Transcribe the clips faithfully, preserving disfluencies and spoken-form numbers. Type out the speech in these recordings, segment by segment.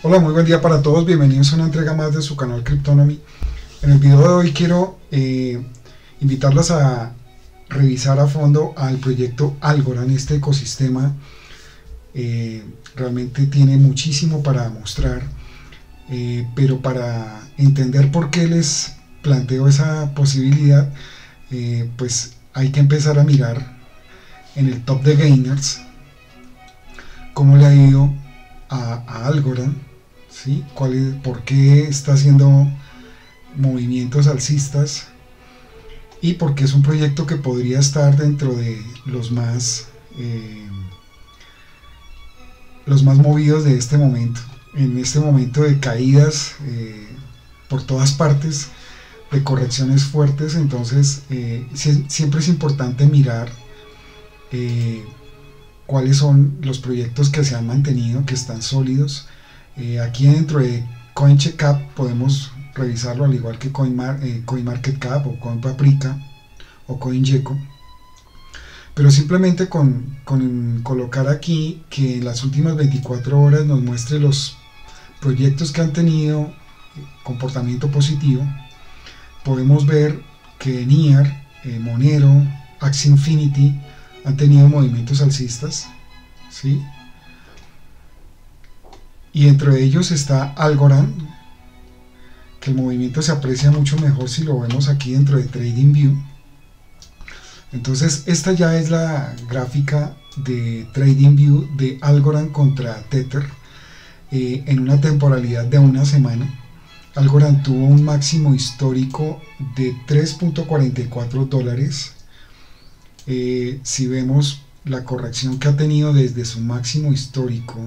Hola, muy buen día para todos, bienvenidos a una entrega más de su canal Cryptonomy. En el video de hoy quiero eh, invitarlos a revisar a fondo al proyecto Algorand. Este ecosistema eh, realmente tiene muchísimo para mostrar, eh, pero para entender por qué les planteo esa posibilidad, eh, pues hay que empezar a mirar en el top de gainers cómo le ha ido a, a Algorand, ¿sí? ¿Cuál es, por qué está haciendo movimientos alcistas y por qué es un proyecto que podría estar dentro de los más eh, los más movidos de este momento, en este momento de caídas eh, por todas partes, de correcciones fuertes. Entonces eh, si, siempre es importante mirar eh, cuáles son los proyectos que se han mantenido, que están sólidos. Eh, aquí dentro de CoinCheckup podemos revisarlo, al igual que Coinmar, eh, CoinMarketCap o CoinPaprika o CoinGecko, pero simplemente con, con colocar aquí que en las últimas veinticuatro horas nos muestre los proyectos que han tenido comportamiento positivo, podemos ver que Near, eh, Monero, Axie Infinity han tenido movimientos alcistas, ¿sí? Y entre ellos está Algorand, que el movimiento se aprecia mucho mejor si lo vemos aquí dentro de TradingView. Entonces esta ya es la gráfica de TradingView de Algorand contra Tether eh, en una temporalidad de una semana. Algorand tuvo un máximo histórico de tres punto cuarenta y cuatro dólares. Eh, si vemos la corrección que ha tenido desde su máximo histórico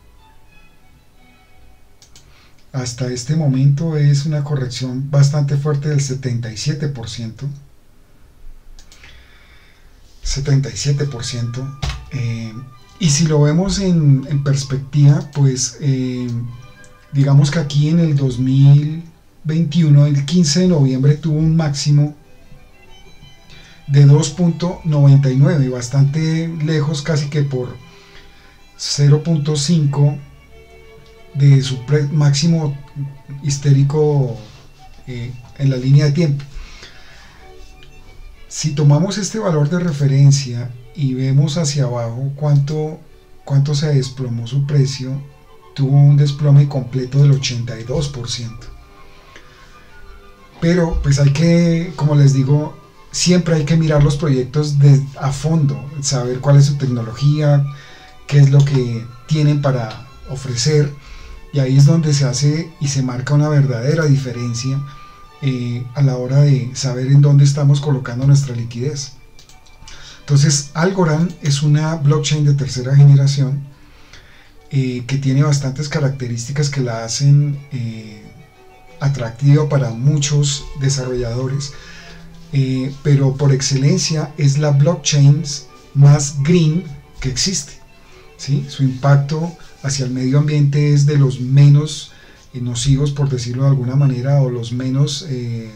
hasta este momento, es una corrección bastante fuerte del setenta y siete por ciento. setenta y siete por ciento. Eh, y si lo vemos en, en perspectiva, pues eh, digamos que aquí en el dos mil veintiuno, el quince de noviembre, tuvo un máximo de dos punto noventa y nueve, bastante lejos, casi que por cero punto cinco de su máximo histórico eh, en la línea de tiempo. Si tomamos este valor de referencia y vemos hacia abajo cuánto, cuánto se desplomó su precio, tuvo un desplome completo del ochenta y dos por ciento. Pero pues hay que, como les digo, siempre hay que mirar los proyectos de, a fondo, saber cuál es su tecnología, qué es lo que tienen para ofrecer, y ahí es donde se hace y se marca una verdadera diferencia eh, a la hora de saber en dónde estamos colocando nuestra liquidez. Entonces Algorand es una blockchain de tercera generación eh, que tiene bastantes características que la hacen eh, atractiva para muchos desarrolladores. Eh, pero por excelencia es la blockchain más green que existe, ¿sí? Su impacto hacia el medio ambiente es de los menos eh, nocivos, por decirlo de alguna manera, o los menos eh,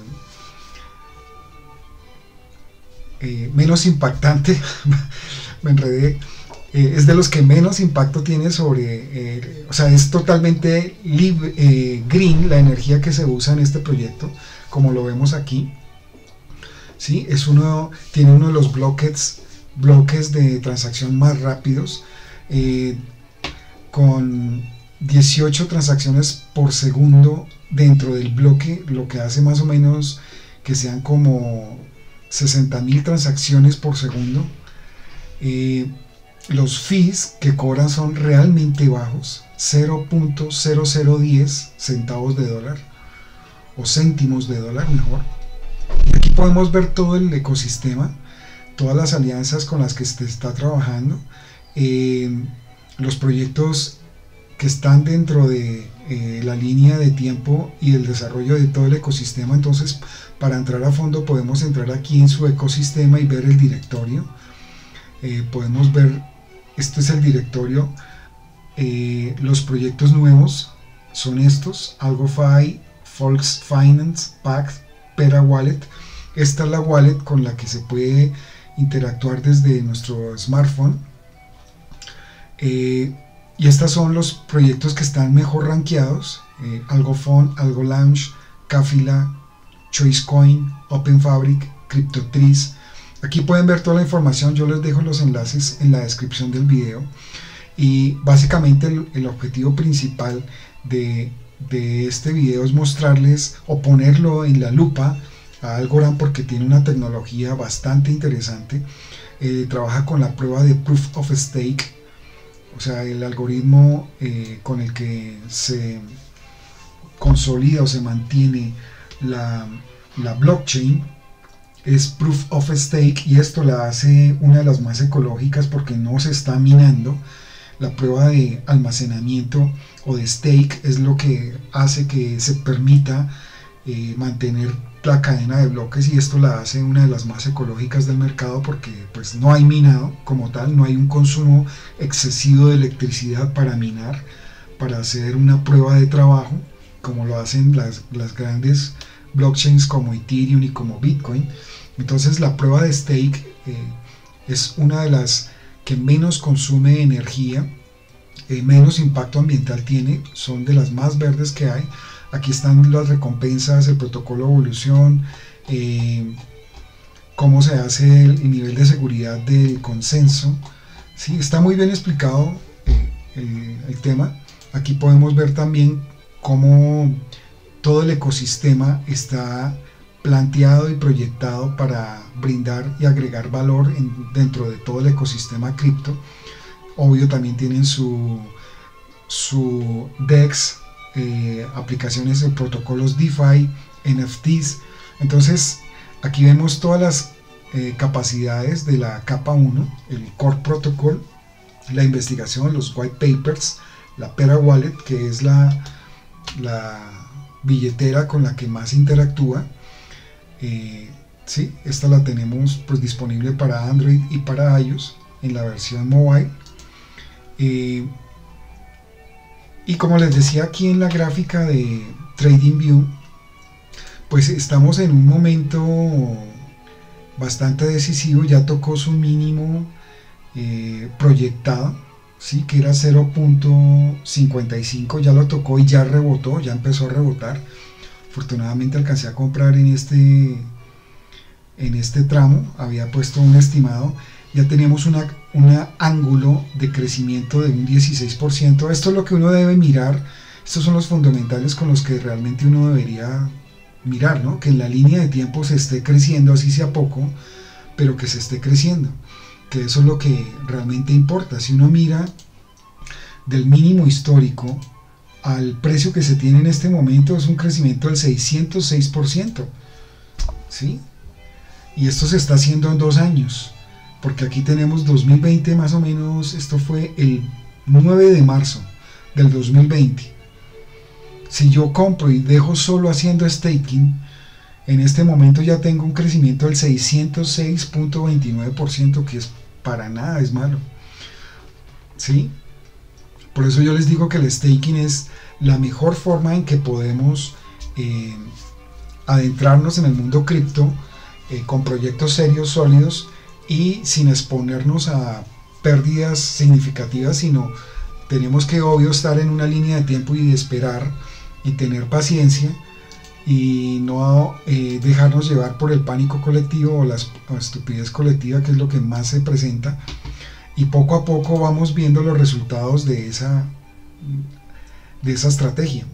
eh, menos impactante me enredé, eh, es de los que menos impacto tiene sobre, eh, o sea, es totalmente libre, eh, green la energía que se usa en este proyecto, como lo vemos aquí. ¿Sí? Es uno, tiene uno de los bloques, bloques de transacción más rápidos, eh, con dieciocho transacciones por segundo dentro del bloque, lo que hace más o menos que sean como sesenta mil transacciones por segundo. Eh, los fees que cobran son realmente bajos, cero punto cero cero diez centavos de dólar, o céntimos de dólar mejor. Y aquí podemos ver todo el ecosistema, todas las alianzas con las que se está trabajando, eh, los proyectos que están dentro de eh, la línea de tiempo y el desarrollo de todo el ecosistema. Entonces, para entrar a fondo podemos entrar aquí en su ecosistema y ver el directorio. Eh, podemos ver, este es el directorio, eh, los proyectos nuevos son estos: AlgoFi, Folks Finance, Pact, Pera Wallet. Esta es la wallet con la que se puede interactuar desde nuestro smartphone, eh, y estos son los proyectos que están mejor rankeados: eh, AlgoFund, AlgoLaunch, Cafila, ChoiceCoin, OpenFabric, CryptoTrees. Aquí pueden ver toda la información, yo les dejo los enlaces en la descripción del video. Y básicamente el, el objetivo principal de, de este video es mostrarles o ponerlo en la lupa a Algorand, porque tiene una tecnología bastante interesante. Eh, trabaja con la prueba de Proof of Stake, o sea, el algoritmo eh, con el que se consolida o se mantiene la, la blockchain es Proof of Stake, y esto la hace una de las más ecológicas porque no se está minando. La prueba de almacenamiento o de stake es lo que hace que se permita eh, mantener la cadena de bloques, y esto la hace una de las más ecológicas del mercado porque pues no hay minado como tal, no hay un consumo excesivo de electricidad para minar, para hacer una prueba de trabajo como lo hacen las, las grandes blockchains como Ethereum y como Bitcoin. Entonces la prueba de stake eh, es una de las que menos consume energía, eh, menos impacto ambiental tiene, son de las más verdes que hay. Aquí están las recompensas, el protocolo de evolución, eh, cómo se hace el, el nivel de seguridad del consenso. Sí, está muy bien explicado eh, el, el tema. Aquí podemos ver también cómo todo el ecosistema está planteado y proyectado para brindar y agregar valor en, dentro de todo el ecosistema cripto. Obvio, también tienen su, su DEX, eh, aplicaciones de protocolos DeFi, N F Ts. Entonces aquí vemos todas las eh, capacidades de la capa uno, el Core Protocol, la investigación, los white papers, la Pera Wallet, que es la, la billetera con la que más interactúa. Eh, sí, esta la tenemos pues disponible para Android y para iOS en la versión mobile. Eh, y como les decía aquí en la gráfica de TradingView, pues estamos en un momento bastante decisivo. Ya tocó su mínimo eh, proyectado, ¿sí? Que era cero punto cincuenta y cinco, ya lo tocó y ya rebotó, ya empezó a rebotar. Afortunadamente alcancé a comprar en este en este tramo, había puesto un estimado. Ya tenemos una, una ángulo de crecimiento de un dieciséis por ciento. Esto es lo que uno debe mirar. Estos son los fundamentales con los que realmente uno debería mirar, ¿no? Que en la línea de tiempo se esté creciendo, así sea poco, pero que se esté creciendo, que eso es lo que realmente importa. Si uno mira del mínimo histórico al precio que se tiene en este momento, es un crecimiento del seiscientos seis por ciento, ¿sí? Y esto se está haciendo en dos años, porque aquí tenemos dos mil veinte más o menos. Esto fue el nueve de marzo del dos mil veinte. Si yo compro y dejo solo haciendo staking, en este momento ya tengo un crecimiento del seiscientos seis punto veintinueve por ciento, que es para nada es malo, ¿sí? Por eso yo les digo que el staking es la mejor forma en que podemos eh, adentrarnos en el mundo cripto eh, con proyectos serios, sólidos y sin exponernos a pérdidas significativas, sino tenemos que, obvio, estar en una línea de tiempo y de esperar y tener paciencia y no eh, dejarnos llevar por el pánico colectivo o la estupidez colectiva, que es lo que más se presenta. Y poco a poco vamos viendo los resultados de esa, de esa estrategia.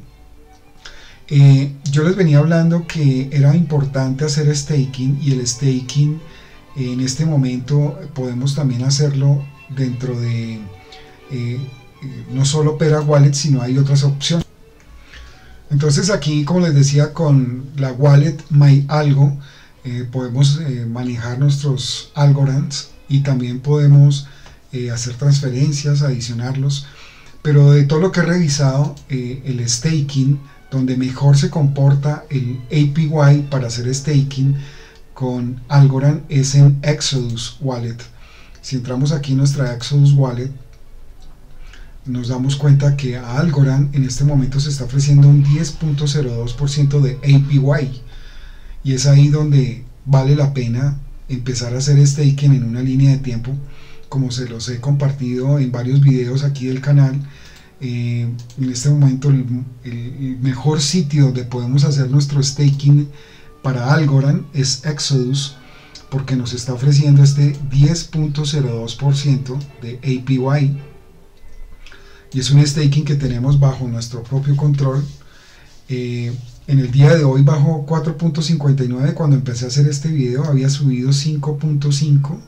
Eh, yo les venía hablando que era importante hacer staking, y el staking eh, en este momento podemos también hacerlo dentro de eh, eh, no solo Pera Wallet, sino hay otras opciones. Entonces aquí, como les decía, con la wallet MyAlgo eh, podemos eh, manejar nuestros Algorands, y también podemos Eh, hacer transferencias, adicionarlos. Pero de todo lo que he revisado, eh, el staking, donde mejor se comporta el A P Y para hacer staking con Algorand, es en Exodus Wallet. Si entramos aquí en nuestra Exodus Wallet, nos damos cuenta que a Algorand en este momento se está ofreciendo un diez punto cero dos por ciento de A P Y, y es ahí donde vale la pena empezar a hacer staking en una línea de tiempo, como se los he compartido en varios videos aquí del canal. en este momento el, el mejor sitio donde podemos hacer nuestro staking para Algorand es Exodus, porque nos está ofreciendo este diez punto cero dos por ciento de A P Y, y es un staking que tenemos bajo nuestro propio control. Eh, en el día de hoy bajó cuatro punto cincuenta y nueve, cuando empecé a hacer este video había subido cinco punto cinco.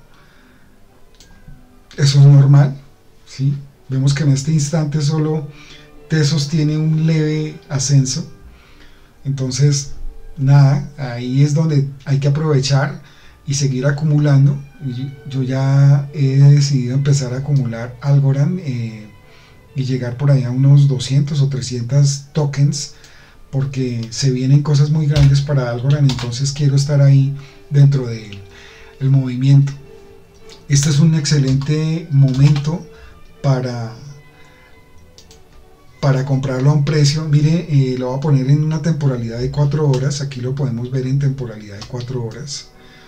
Eso es normal, ¿sí? Vemos que en este instante solo Tesos tiene un leve ascenso. Entonces nada, ahí es donde hay que aprovechar y seguir acumulando. Yo ya he decidido empezar a acumular Algorand eh, y llegar por ahí a unos doscientos o trescientos tokens, porque se vienen cosas muy grandes para Algorand, entonces quiero estar ahí dentro del el movimiento. Este es un excelente momento para para comprarlo a un precio. Mire, eh, lo voy a poner en una temporalidad de cuatro horas. Aquí lo podemos ver en temporalidad de cuatro horas.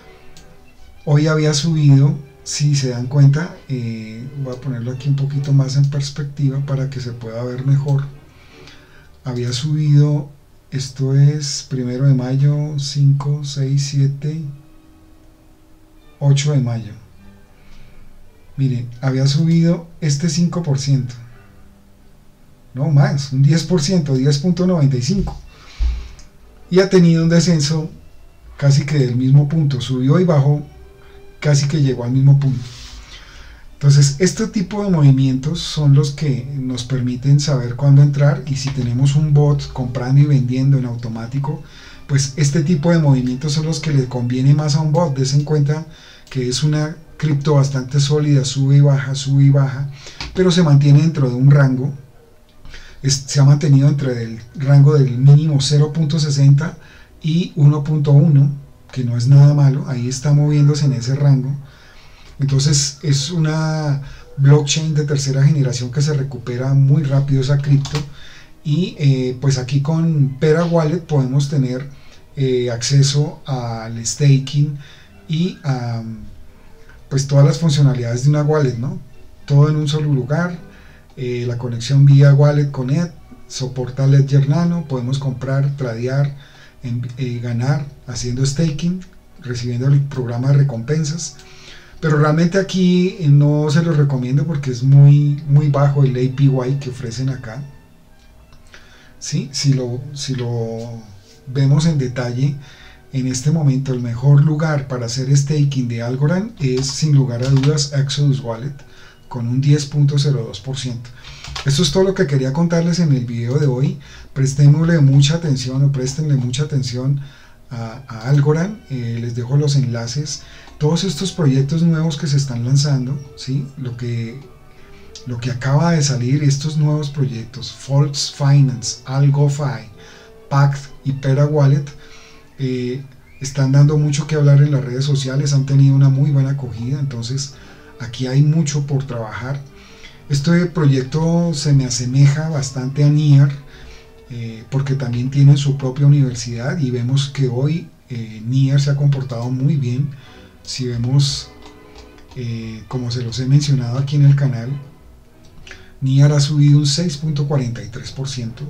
Hoy había subido, si se dan cuenta, eh, voy a ponerlo aquí un poquito más en perspectiva para que se pueda ver mejor. Había subido, esto es primero de mayo, cinco, seis, siete, ocho de mayo. Mire, había subido este cinco por ciento, no más, un diez por ciento, diez punto noventa y cinco, y ha tenido un descenso casi que del mismo punto, subió y bajó, casi que llegó al mismo punto. Entonces este tipo de movimientos son los que nos permiten saber cuándo entrar, y si tenemos un bot comprando y vendiendo en automático, pues este tipo de movimientos son los que le conviene más a un bot. Des en cuenta que es una cripto bastante sólida, sube y baja, sube y baja, pero se mantiene dentro de un rango. Es, se ha mantenido entre el rango del mínimo cero punto sesenta y uno punto uno, que no es nada malo, ahí está moviéndose en ese rango. Entonces es una blockchain de tercera generación que se recupera muy rápido esa cripto, y eh, pues aquí con Pera Wallet podemos tener eh, acceso al staking y a pues todas las funcionalidades de una wallet, ¿no? Todo en un solo lugar. Eh, la conexión vía Wallet Connect, soporta Ledger Nano, podemos comprar, tradear, en, eh, ganar haciendo staking, recibiendo el programa de recompensas. Pero realmente aquí no se los recomiendo porque es muy, muy bajo el A P Y que ofrecen acá. ¿Sí? Si lo, si lo vemos en detalle, en este momento el mejor lugar para hacer staking de Algorand es sin lugar a dudas Exodus Wallet, con un diez punto cero dos por ciento. Esto es todo lo que quería contarles en el video de hoy. Prestémosle mucha atención o préstenle mucha atención a, a Algorand. Eh, les dejo los enlaces. Todos estos proyectos nuevos que se están lanzando, ¿sí? Lo que, lo que acaba de salir, estos nuevos proyectos, Folks Finance, AlgoFi, Pact y Pera Wallet, eh, están dando mucho que hablar en las redes sociales, han tenido una muy buena acogida, entonces aquí hay mucho por trabajar. Este proyecto se me asemeja bastante a Near, eh, porque también tienen su propia universidad, y vemos que hoy eh, Near se ha comportado muy bien. Si vemos, eh, como se los he mencionado aquí en el canal, Near ha subido un seis punto cuarenta y tres por ciento.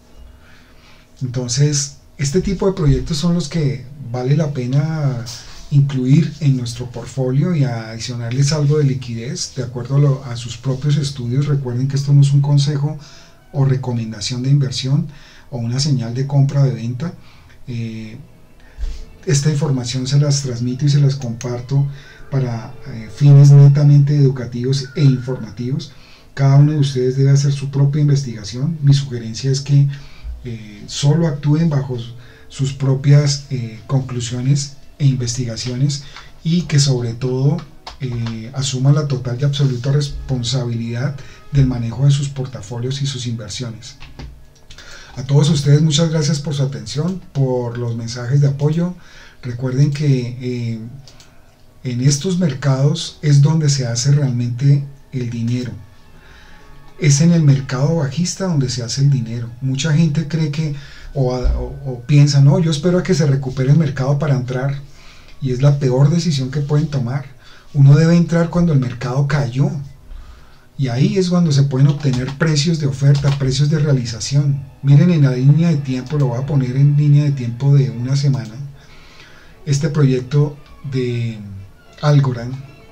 Entonces este tipo de proyectos son los que vale la pena incluir en nuestro portfolio y adicionarles algo de liquidez de acuerdo a, lo, a sus propios estudios. Recuerden que esto no es un consejo o recomendación de inversión o una señal de compra o de venta. Eh, esta información se las transmito y se las comparto para eh, fines netamente educativos e informativos. Cada uno de ustedes debe hacer su propia investigación. Mi sugerencia es que eh, solo actúen bajo sus propias eh, conclusiones e investigaciones, y que sobre todo eh, asuman la total y absoluta responsabilidad del manejo de sus portafolios y sus inversiones. A todos ustedes muchas gracias por su atención, por los mensajes de apoyo. Recuerden que eh, en estos mercados es donde se hace realmente el dinero. Es en el mercado bajista donde se hace el dinero. Mucha gente cree que o, o, o piensa, no, yo espero a que se recupere el mercado para entrar, y es la peor decisión que pueden tomar. Uno debe entrar cuando el mercado cayó, Y ahí es cuando se pueden obtener precios de oferta, precios de realización. Miren en la línea de tiempo, lo voy a poner en línea de tiempo de una semana. Este proyecto de Algorand,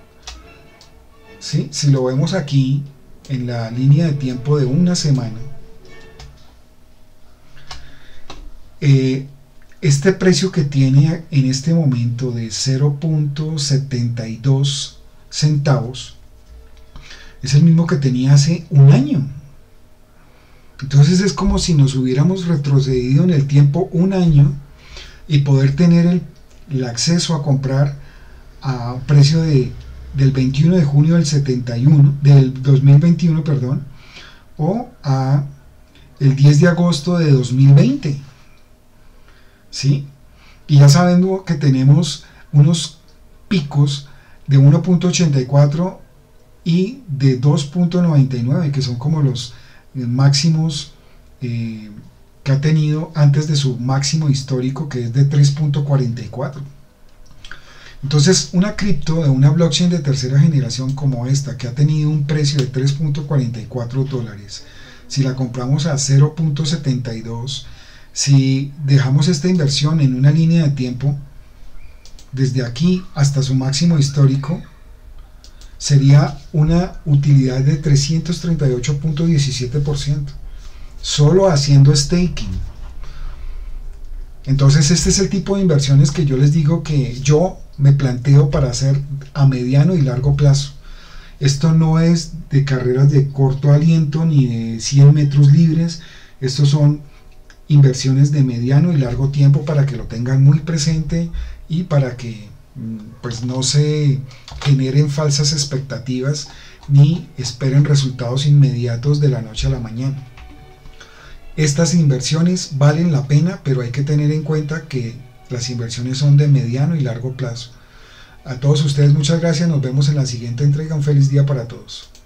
¿sí? Si lo vemos aquí en la línea de tiempo de una semana, eh, este precio que tiene en este momento de cero punto setenta y dos centavos es el mismo que tenía hace un año. Entonces es como si nos hubiéramos retrocedido en el tiempo un año y poder tener el, el acceso a comprar a precio de, del veintiuno de junio del setenta y uno, del dos mil veintiuno, perdón, o a el diez de agosto de dos mil veinte, ¿sí? Y ya sabiendo que tenemos unos picos de uno punto ochenta y cuatro y de dos punto noventa y nueve, que son como los máximos eh, que ha tenido antes de su máximo histórico, que es de tres punto cuarenta y cuatro. Entonces una cripto de una blockchain de tercera generación como esta, que ha tenido un precio de tres punto cuarenta y cuatro dólares, si la compramos a cero punto setenta y dos, si dejamos esta inversión en una línea de tiempo desde aquí hasta su máximo histórico, sería una utilidad de trescientos treinta y ocho punto diecisiete por ciento, solo haciendo staking. Entonces este es el tipo de inversiones que yo les digo que yo me planteo para hacer a mediano y largo plazo. Esto no es de carreras de corto aliento ni de cien metros libres, estos son inversiones de mediano y largo tiempo, para que lo tengan muy presente y para que pues no se generen falsas expectativas ni esperen resultados inmediatos de la noche a la mañana. Estas inversiones valen la pena, pero hay que tener en cuenta que las inversiones son de mediano y largo plazo. A todos ustedes muchas gracias, nos vemos en la siguiente entrega, un feliz día para todos.